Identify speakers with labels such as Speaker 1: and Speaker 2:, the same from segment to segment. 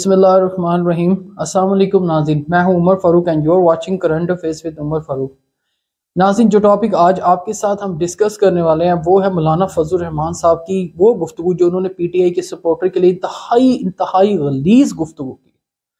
Speaker 1: बिस्मिल्लाहिर्रहमानिर्रहीम। अस्सलाम वालेकुम नाज़रीन, मैं हूं Umar Farooq and you are watching current affairs with Umar Farooq. नाज़रीन, जो टॉपिक आज आपके साथ हम डिस्कस करने वाले हैं वो है मौलाना फजल रहमान साहब की वो गुफ्तगू जो उन्होंने पीटीआई के सपोर्टर के लिए इंतहाई गलीज़ गुफ्तगू की।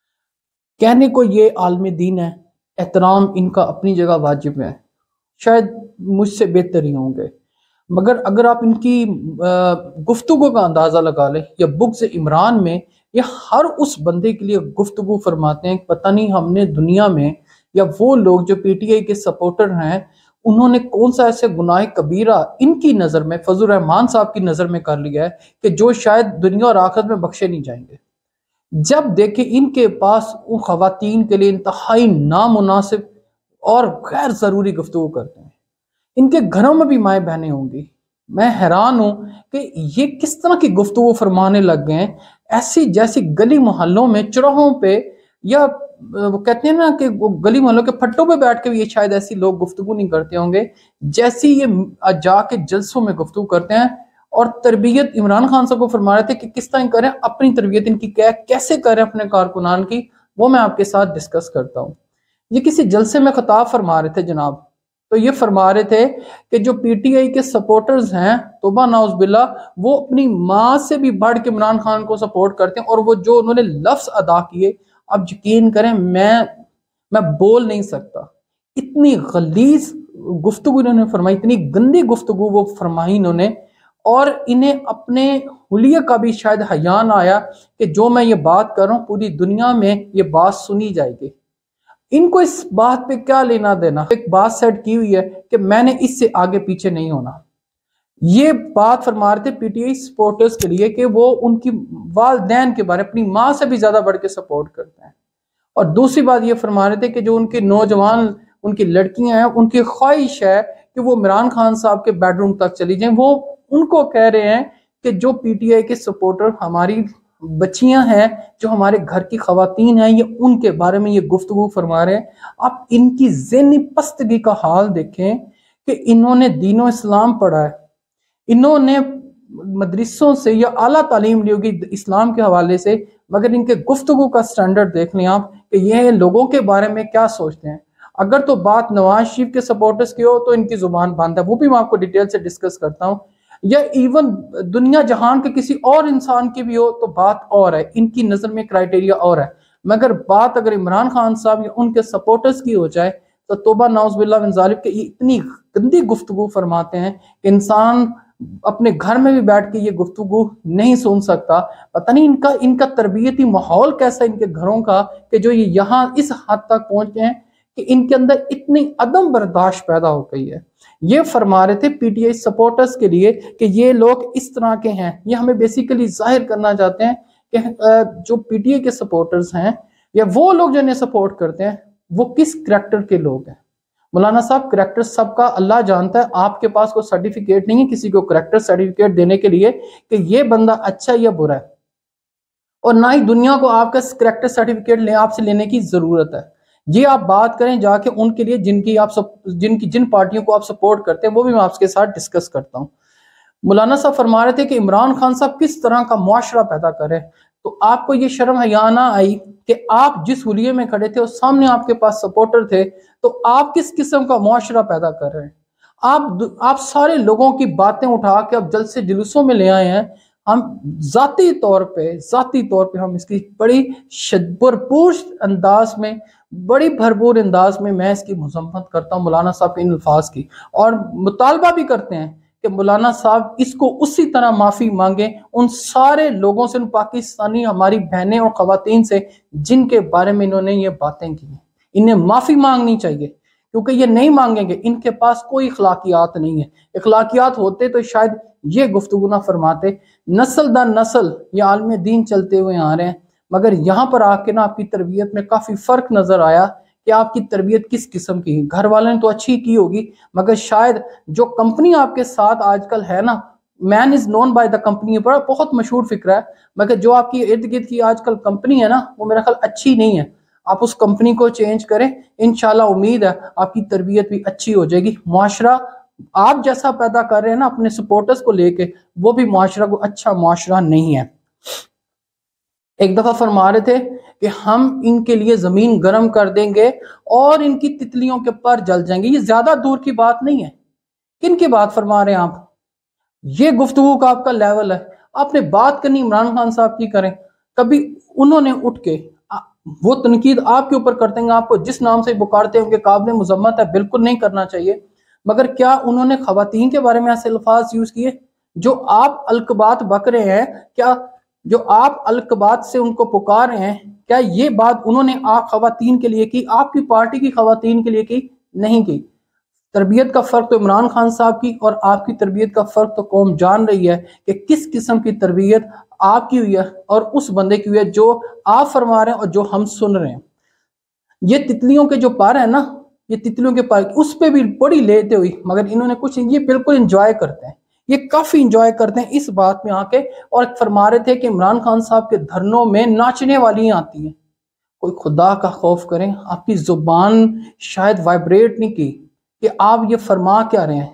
Speaker 1: कहने को ये आलम दीन है, एहतराम इनका अपनी जगह वाजिब है, शायद मुझसे बेहतर ही होंगे, मगर अगर आप इनकी गुफ्तगू का अंदाज़ा लगा लें या बुग्ज़ इमरान में ये हर उस बंदे के लिए गुफ्तगू फरमाते हैं, पता नहीं हमने दुनिया में या वो लोग जो पीटीआई के सपोर्टर हैं उन्होंने कौन सा ऐसे गुनाह कबीरा इनकी नज़र में, फजल रहमान साहब की नज़र में कर लिया है कि जो शायद दुनिया और आखिरत में बख्शे नहीं जाएंगे। जब देखे इनके पास उन खवातीन के लिए इंतहाई नामुनासिब और गैर ज़रूरी गुफ्तगू करते हैं। इनके घरों में भी माएँ बहनें होंगी। मैं हैरान हूं कि ये किस तरह की गुफ्तगू फरमाने लग गए हैं, ऐसी जैसी गली मोहल्लों में चौराहों पे या वो कहते हैं ना कि वो गली मोहल्लों के फट्टों पे बैठ के भी ये शायद ऐसी लोग गुफ्तगू नहीं करते होंगे जैसी ये जाके जलसों में गुफ्तगू करते हैं। और तरबियत इमरान खान साहब को फरमा रहे थे कि किस तरह करें, अपनी तरबियत इनकी कैसे करें अपने कारकुनान की, वो मैं आपके साथ डिस्कस करता हूँ। ये किसी जलसे में खिताब फरमा रहे थे जनाब, तो ये फरमा रहे थे कि जो पीटीआई के सपोर्टर्स हैं तौबा नाउज़ बिल्ला, वो अपनी माँ से भी बढ़ के इमरान खान को सपोर्ट करते हैं। और वो जो उन्होंने लफ्ज अदा किए, अब यकीन करें मैं बोल नहीं सकता, इतनी गलीज गुफ्तगू इन्होंने फरमाई, इतनी गंदी गुफ्तगू वो फरमाई इन्होंने। और इन्हें अपने हुलिये का भी शायद हया ना आया कि जो मैं ये बात कर रहा हूँ पूरी दुनिया में ये बात सुनी जाएगी। इनको इस बात पे क्या लेना देना, एक बात सेट की हुई है कि मैंने इससे आगे पीछे नहीं होना। ये बात फरमा रहे थे पीटीआई सपोर्टर्स के लिए कि वो उनकी वालदैन के बारे अपनी माँ से भी ज्यादा बढ़ के सपोर्ट करते हैं। और दूसरी बात ये फरमा रहे थे कि जो उनके नौजवान उनकी लड़कियां हैं उनकी ख्वाहिश है कि वो इमरान खान साहब के बेडरूम तक चली जाएं। वो उनको कह रहे हैं कि जो पीटीआई के सपोर्टर हमारी बच्चियां हैं, जो हमारे घर की खवातीन हैं, ये उनके बारे में ये गुफ्तगू फरमा रहे हैं। आप इनकी ज़हनी पस्तगी का हाल देखें कि इन्होंने दीनो इस्लाम पढ़ा है, इन्होंने मदरसों से या आला तालीम ली होगी इस्लाम के हवाले से, मगर इनके गुफ्तगू का स्टैंडर्ड देख लें आप कि ये लोगों के बारे में क्या सोचते हैं। अगर तो बात नवाज शरीफ के सपोर्टर्स की हो तो इनकी जुबान बंद है, वो भी मैं आपको डिटेल से डिस्कस करता हूँ, या इवन दुनिया जहान के किसी और इंसान की भी हो तो बात और है, इनकी नजर में क्राइटेरिया और है। मगर बात अगर इमरान खान साहब या उनके सपोर्टर्स की हो जाए तो तौबा नाउज़ बिल्लाह मिन ज़ालिक के इतनी गंदी गुफ्तगू फरमाते हैं कि इंसान अपने घर में भी बैठ के ये गुफ्तगू नहीं सुन सकता। पता नहीं इनका तरबियती माहौल कैसा इनके घरों का कि जो ये यहाँ इस हद तक पहुंच गए हैं कि इनके अंदर इतनी अदम बर्दाश्त पैदा हो गई है। ये फरमा रहे थे पीटीआई सपोर्टर्स के लिए कि ये लोग इस तरह के हैं। ये हमें बेसिकली जाहिर करना चाहते हैं कि जो पीटीआई के सपोर्टर्स हैं या वो लोग जो इन्हें सपोर्ट करते हैं वो किस करैक्टर के लोग हैं। मौलाना साहब, करैक्टर सबका अल्लाह जानता है, आपके पास कोई सर्टिफिकेट नहीं है किसी को करैक्टर सर्टिफिकेट देने के लिए कि ये बंदा अच्छा या बुरा है, और ना ही दुनिया को आपका करैक्टर सर्टिफिकेट आपसे लेने की जरूरत है। ये आप बात करें जाके उनके लिए जिन पार्टियों को आप सपोर्ट करते हैं, वो भी मैं आपके साथ डिस्कस करता हूँ। मौलाना साहब फरमा रहे थे कि इमरान खान साहब किस तरह का मुआशरा पैदा करे, तो आपको ये शर्म हया ना आई कि आप जिस हुलिये में खड़े थे और सामने आपके पास सपोर्टर थे, तो आप किस किस्म का मुआशरा पैदा कर रहे हैं। आप सारे लोगों की बातें उठा के अब जलसे जुलूसों में ले आए हैं। हम जाती तौर पे हम इसकी बड़ी भरपूर अंदाज में, बड़ी भरपूर अंदाज में मैं इसकी मजम्मत करता हूँ मौलाना साहब के इन अल्फाज की, और मुतालबा भी करते हैं कि मौलाना साहब इसको उसी तरह माफी मांगे उन सारे लोगों से, उन पाकिस्तानी हमारी बहनें और खवातीन से जिनके बारे में इन्होंने ये बातें की। इन्हें माफी मांगनी चाहिए, क्योंकि ये नहीं मांगेंगे, इनके पास कोई इखलाकियात नहीं है। इखलाकियात होते तो शायद ये गुफ्तगू ना फरमाते। नस्ल दर नस्ल ये आलम दीन चलते हुए आ रहे हैं, मगर यहाँ पर आके ना आपकी तरबियत में काफी फर्क नजर आया कि आपकी तरबियत किस किस्म की है। घर वालों ने तो अच्छी की होगी, मगर शायद जो कंपनी आपके साथ आजकल है ना, man is known by the company, बड़ा बहुत मशहूर फिक्र है, मगर जो आपकी इर्द गिर्द की आजकल कंपनी है ना, वो मेरा ख्याल अच्छी नहीं है। आप उस कंपनी को चेंज करें, इंशाल्लाह उम्मीद है आपकी तरबियत भी अच्छी हो जाएगी। मुआशरा आप जैसा पैदा कर रहे हैं ना अपने सपोर्टर्स को लेके, वो भी मुआशरा को अच्छा मुआशरा नहीं है। ایک دفعہ فرما رہے تھے کہ ہم ان کے لیے زمین گرم کر دیں گے اور ان کی تتلیوں کے پر جل جائیں گے. یہ زیادہ دور کی بات نہیں ہے. کن کی بات فرما رہے ہیں آپ؟ یہ گفتگو کا آپ کا لیول ہے. آپ نے بات کرنی عمران خان صاحب کی کریں. کبھی انہوں نے اٹھ کے وہ تنقید آپ کے اوپر کرتے ہیں، آپ کو جس نام سے پکارتے ہیں ان کے قابل مذمت ہے، بالکل نہیں کرنا چاہیے. مگر کیا انہوں نے خواتین کے بارے میں ایسے الفاظ یوز کیے جو آپ القبات بک رہے ہیں؟ کیا جو آپ القبات سے ان کو پکار رہے ہیں، کیا یہ بات انہوں نے آپ خواتین کے لیے کی؟ آپ کی پارٹی کی خواتین کے لیے کی؟ نہیں کی. تربیت کا فرق تو عمران خان صاحب کی اور آپ کی تربیت کا فرق تو قوم جان رہی ہے کہ کس قسم کی تربیت آپ کی ہوئی ہے اور اس بندے کی ہوئی ہے جو آپ فرما رہے ہیں اور جو ہم سن رہے ہیں. یہ تتلیوں کے جو پر ہے نا، یہ تتلیوں کے پر اس پہ بھی بڑی لیتے ہوئی، مگر انہوں نے کچھ، یہ بالکل انجوائے کرتے ہیں، یہ کافی انجوائے کرتے ہیں اس بات میں آ کے. اور فرما رہے تھے کہ عمران خان صاحب کے دھرنوں میں ناچنے والی آتی ہیں. کوئی خدا کا خوف کریں، آپ کی زبان شاید وائبریٹ نہیں کی کہ آپ یہ فرما کیا رہے ہیں.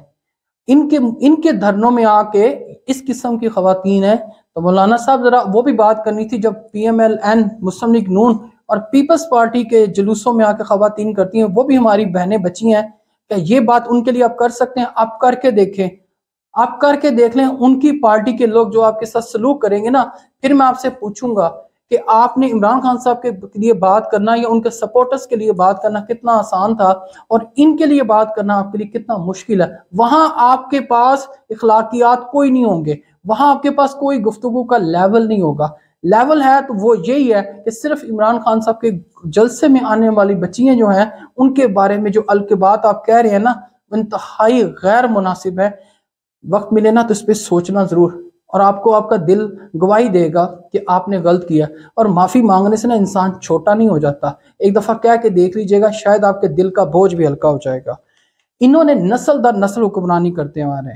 Speaker 1: ان کے دھرنوں میں آ کے اس قسم کی خواتین ہیں. تو مولانا صاحب ذرا وہ بھی بات کرنی تھی جب P M L N, Muslim League نون اور پیپلز پارٹی کے جلوسوں میں آ کے خواتین کرتی ہیں. وہ بھی ہماری بہنیں بچی ہیں. کیا یہ بات ان کے لیے آپ کر سکتے ہیں؟ آپ کر کے دیکھیں، آپ کر کے دیکھ لیں. ان کی پارٹی کے لوگ جو آپ کے ساتھ سلوک کریں گے نا، پھر میں آپ سے پوچھوں گا کہ آپ نے عمران خان صاحب کے لیے بات کرنا یا ان کے سپورٹرز کے لیے بات کرنا کتنا آسان تھا، اور ان کے لیے بات کرنا آپ کے لیے کتنا مشکل ہے. وہاں آپ کے پاس اخلاقیات کوئی نہیں ہوں گے، وہاں آپ کے پاس کوئی گفتگو کا لیول نہیں ہوگا. لیول ہے تو وہ یہی ہے کہ صرف عمران خان صاحب کے جلسے میں آنے والی بچیاں جو ہیں ان کے بارے میں جو القبات آپ کہہ رہے ہیں نا، انتہائی غیر مناسب ہے. وقت ملے نا تو اس پہ سوچنا ضرور، اور آپ کو آپ کا دل گواہی دے گا کہ آپ نے غلط کیا. اور معافی مانگنے سے نا انسان چھوٹا نہیں ہو جاتا. ایک دفعہ کہہ کے دیکھ لیجئے گا، شاید آپ کے دل کا بوجھ بھی ہلکا ہو جائے گا. انہوں نے نسل در نسل حکمرانی کرتے ہمارے،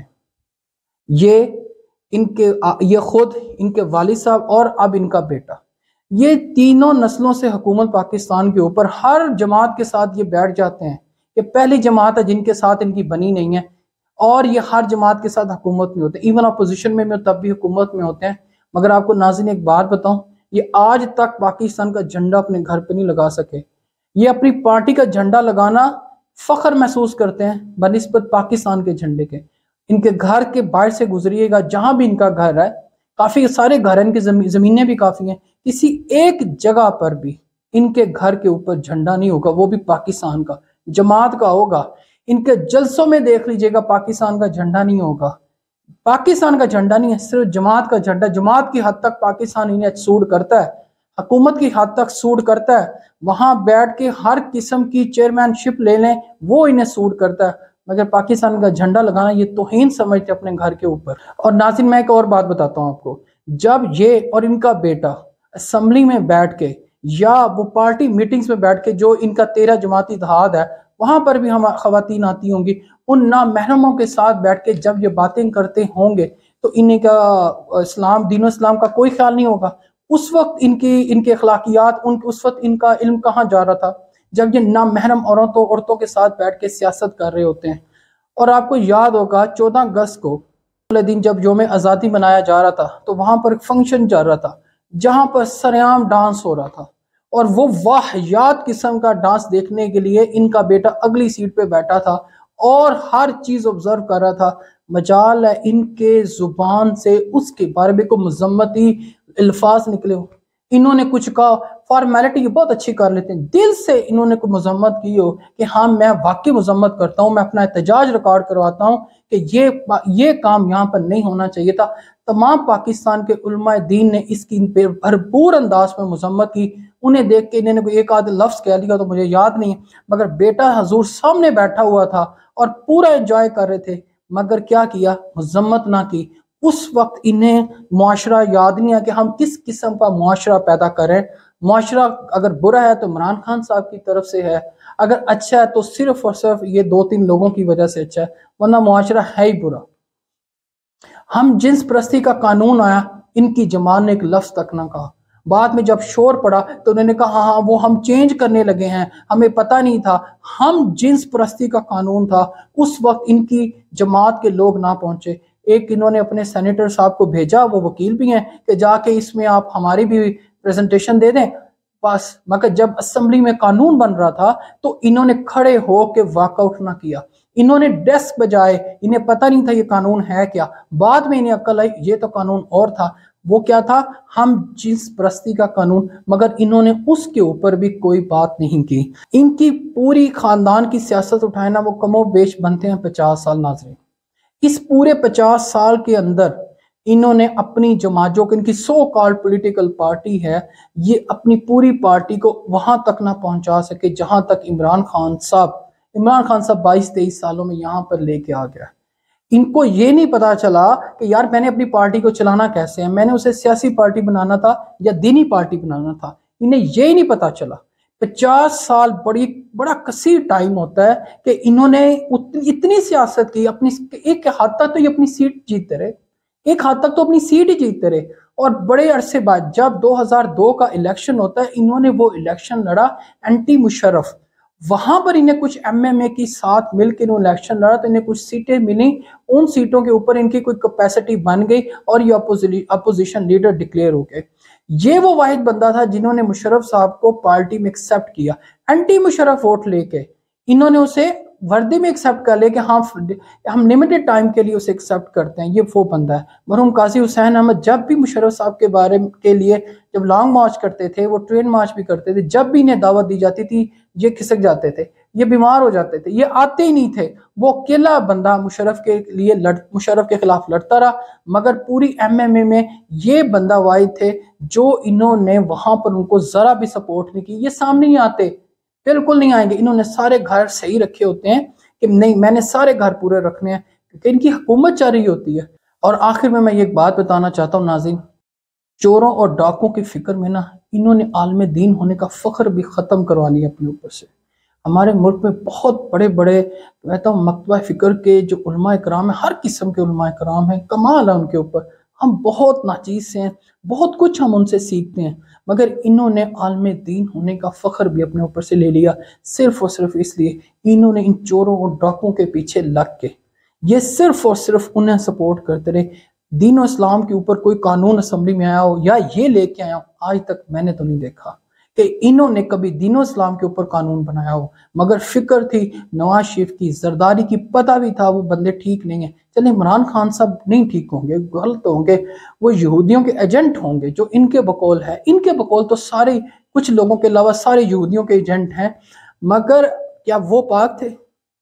Speaker 1: یہ خود ان کے والد صاحب اور اب ان کا بیٹا، یہ تینوں نسلوں سے حکومت پاکستان کے اوپر ہر جماعت کے ساتھ یہ بیٹھ جاتے ہیں. یہ پہلی جماعت ہے جن کے ساتھ ان کی بنی نہیں ہے، اور یہ ہر جماعت کے ساتھ حکومت میں ہوتے ہیں. ایون اپوزیشن میں تب بھی حکومت میں ہوتے ہیں. مگر آپ کو ناظرین ایک بات بتاؤں، یہ آج تک پاکستان کا جھنڈا اپنے گھر پہ نہیں لگا سکے. یہ اپنی پارٹی کا جھنڈا لگانا فخر محسوس کرتے ہیں بنسبت پاکستان کے جھنڈے کے. ان کے گھر کے باہر سے گزریے گا، جہاں بھی ان کا گھر ہے، کافی سارے گھر ہیں، ان کی زمینیں بھی کافی ہیں، کسی ایک جگہ پر بھی ان کے گھر کے اوپر جھنڈا نہیں ہوگا، وہ بھی پاکستان کا، جماعت کا ہوگا. ان کے جلسوں میں دیکھ لیجئے گا پاکستان کا جھنڈا نہیں ہوگا. پاکستان کا جھنڈا نہیں ہے، صرف جماعت کا جھنڈا. جماعت کی حد تک پاکستان انہیں سوڈ کرتا ہے، حکومت کی حد تک سوڈ کرتا ہے. وہاں بیٹھ کے ہر قسم کی چیئرمین شپ لے لیں، وہ انہیں سوڈ کرتا ہے. مگر پاکستان کا جھنڈا لگانا یہ توہین سمجھتے اپنے گھر کے اوپر. اور ناظرین میں ایک اور بات بتاتا ہوں آپ کو، جب یہ اور ان کا بیٹا اسمبلی میں بیٹھ کے یا وہ پارٹی میٹنگز میں بیٹھ کے، جو ان کا 13 جماعتی اتحاد ہے، وہاں پر بھی ہم خواتین آتی ہوں گی، ان نامحرموں کے ساتھ بیٹھ کے جب یہ باتیں کرتے ہوں گے تو انہیں کا اسلام، دین و اسلام کا کوئی خیال نہیں ہوگا. اس وقت ان کے اخلاقیات، اس وقت ان کا علم کہاں جا رہا تھا جب یہ نامحرم عورتوں کے ساتھ بیٹھ کے سیاست کر رہے ہوتے ہیں. اور آپ کو یاد ہوگا 14 اگست کو دن جب یوم آزادی منایا جا رہا تھا تو وہاں پر ایک فنکشن چل رہا تھا جہاں پر سریعام ڈانس ہو رہا تھا، اور وہ واہیات قسم کا ڈانس دیکھنے کے لیے ان کا بیٹا اگلی سیٹ پہ بیٹھا تھا اور ہر چیز آبزرو کر رہا تھا. مجال ہے ان کے زبان سے اس کے بارے میں کوئی مذمتی الفاظ نکلے ہو. انہوں نے کچھ کہا، فارمیلٹی بہت اچھی کر لیتے ہیں، دل سے انہوں نے کوئی مذمت کی ہو کہ ہاں میں واقعی مذمت کرتا ہوں، میں اپنا احتجاج ریکارڈ کرواتا ہوں کہ یہ کام یہاں پر نہیں ہونا چاہیے تھا. تمام پاکستان کے علماء دین نے اس کی بھرپور انداز میں مذمت کی. انہیں دیکھ کے انہوں نے کوئی ایک آدھ لفظ کہہ لیا تو مجھے یاد نہیں، مگر بیٹا حضور سامنے بیٹھا ہوا تھا اور پورا انجوائے کر رہے تھے. مگر کیا کیا؟ مذمت نہ کی. اس وقت انہیں معاشرہ یاد نہیں ہے کہ ہم کس قسم کا معاشرہ پیدا کریں. معاشرہ اگر برا ہے تو عمران خان صاحب کی طرف سے ہے، اگر اچھا ہے تو صرف اور صرف یہ 2-3 لوگوں کی وجہ سے اچھا ہے، ورنہ معاشرہ ہے ہی برا. ہم جنس پرستی کا قانون آیا، ان کی جماعت نے ایک لفظ تک نہ کہا. بعد میں جب شور پڑا تو انہوں نے کہا ہاں وہ ہم چینج کرنے لگے ہیں، ہمیں پتہ نہیں تھا. ہم جنس پرستی کا قانون تھا، اس وقت ان کی جماعت کے لوگ نہ پہنچے. ایک انہوں نے اپنے سینیٹر صاحب کو بھیجا، وہ وکیل بھی ہیں، کہ جا کے اس میں آپ ہماری بھی प्रेजेंटेशन दे दें बस। मगर जब असेंबली में कानून बन रहा था तो इन्होंने खड़े हो के वॉकआउट ना किया, इन्होंने डेस्क बजाए, इन्हें पता नहीं था ये कानून है क्या। बाद में इन्हें अक्ल आई ये तो कानून और था, वो क्या था, हम जिस परस्ती का कानून। मगर इन्होंने उसके ऊपर भी कोई बात नहीं की। इनकी पूरी खानदान की सियासत उठाए ना, वो कमो बेश बनते हैं 50 साल। नाज़रीन, इस पूरे 50 साल के अंदर इन्होंने अपनी जमात, जो कि इनकी सो कॉल्ड पॉलिटिकल पार्टी है, ये अपनी पूरी पार्टी को वहां तक ना पहुंचा सके जहां तक इमरान खान साहब 22-23 सालों में यहां पर लेके आ गया। इनको ये नहीं पता चला कि यार मैंने अपनी पार्टी को चलाना कैसे है, मैंने उसे सियासी पार्टी बनाना था या दीनी पार्टी बनाना था, इन्हें ये नहीं पता चला। 50 साल बड़ा कसीर टाइम होता है कि इन्होंने इतनी सियासत की, अपनी एक हाथ तक तो ये अपनी सीट जीतते रहे, एक हाथ तक तो अपनी सीट ही जीतते रहे। और बड़े अरसे बाद जब 2002 का इलेक्शन होता है, इन्होंने वो इलेक्शन लड़ा एंटी मुशर्रफ, वहां पर इन्हें कुछ एमएमए की साथ मिलकर इन्होंने इलेक्शन लड़ा तो इन्हें कुछ सीटें मिली। उन सीटों के ऊपर इनकी कोई कैपेसिटी बन गई और ये अपोजिशन लीडर डिक्लेयर हो गए। ये वो वाहिद बंदा था जिन्होंने मुशर्रफ साहब को पार्टी में एक्सेप्ट किया, एंटी मुशर्रफ वोट लेके इन्होंने उसे वर्दी में एक्सेप्ट कर लिया कि हाँ हम लिमिटेड टाइम के लिए उसे एक्सेप्ट करते हैं, ये वो बंदा है। मरहूम काजी हुसैन अहमद जब भी मुशर्रफ साहब के बारे के लिए जब लॉन्ग मार्च करते थे, वो ट्रेन मार्च भी करते थे, जब भी इन्हें दावत दी जाती थी ये खिसक जाते थे, ये बीमार हो जाते थे, ये आते ही नहीं थे। वो अकेला बंदा मुशर्रफ के लिए मुशर्रफ के खिलाफ लड़ता रहा। मगर पूरी एमएमए में ये बंदा वाहिद थे जो इन्होंने वहां पर उनको जरा भी सपोर्ट नहीं की। ये सामने नहीं आते, बिल्कुल नहीं आएंगे। इन्होंने सारे घर सही रखे होते हैं कि नहीं मैंने सारे घर पूरे रखने हैं, क्योंकि इनकी हुकूमत चल रही होती है। और आखिर में मैं ये एक बात बताना चाहता हूँ नाज़रीन, चोरों और डाकुओं की फिक्र में ना इन्होंने आलम दीन होने का फख्र भी ख़त्म करवा लिया अपने ऊपर से। हमारे मुल्क में बहुत बड़े बड़े कहता हूँ मकतबा फ़िक्र के जो उलमा इकराम है, हर किस्म के उलमा इकराम हैं, कमाल है उनके ऊपर। हम बहुत नाचीज़ हैं, बहुत कुछ हम उनसे सीखते हैं, मगर इन्होंने आलम दीन होने का फ़ख्र भी अपने ऊपर से ले लिया, सिर्फ और सिर्फ इसलिए इन्होंने इन चोरों और डाकुओं के पीछे लग के ये सिर्फ और सिर्फ उन्हें सपोर्ट करते रहे। दीन और इस्लाम के ऊपर कोई कानून असम्बली में आया हो या ये लेके आया हो, आज तक मैंने तो नहीं देखा कि इन्होंने कभी दीन और इस्लाम के ऊपर कानून बनाया हो। मगर फिक्र थी नवाज शरीफ की, जरदारी की, पता भी था वो बंदे ठीक नहीं है। चले इमरान खान साहब नहीं ठीक होंगे, गलत होंगे, वो यहूदियों के एजेंट होंगे जो इनके बकौल है। इनके बकौल तो सारे, कुछ लोगों के अलावा सारे यहूदियों के एजेंट हैं। मगर क्या वो पाक थे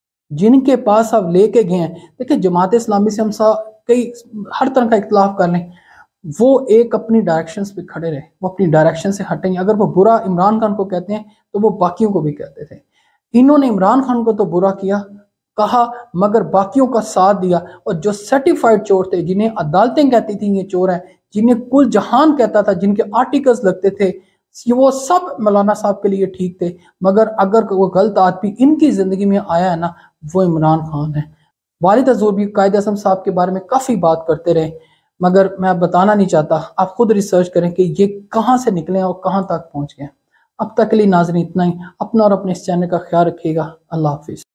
Speaker 1: जिनके पास आप लेके गए हैं? देखिए जमात इस्लामी से हम कई हर तरह का इख्तलाफ कर लें, वो एक अपनी डायरेक्शंस पे खड़े रहे, वो अपनी डायरेक्शन से हटेंगे। अगर वो बुरा इमरान खान को कहते हैं तो वो बाकियों को भी कहते थे। इन्होंने इमरान खान को तो बुरा किया कहा, मगर बाकियों का साथ दिया। और जो सर्टिफाइड चोर थे, जिन्हें अदालतें कहती थी ये चोर हैं, जिन्हें कुल जहान कहता था, जिनके आर्टिकल्स लगते थे, वो सब मौलाना साहब के लिए ठीक थे। मगर अगर वो गलत आदमी इनकी जिंदगी में आया है ना, वो इमरान खान है। वालिद हजूर भी कायद आज़म साहब के बारे में काफ़ी बात करते रहे, मगर मैं बताना नहीं चाहता, आप खुद रिसर्च करें कि ये कहाँ से निकले और कहाँ तक पहुँच गए। अब तक के लिए नाज़रीन इतना ही। अपना और अपने इस चैनल का ख्याल रखिएगा। अल्लाह हाफिज़।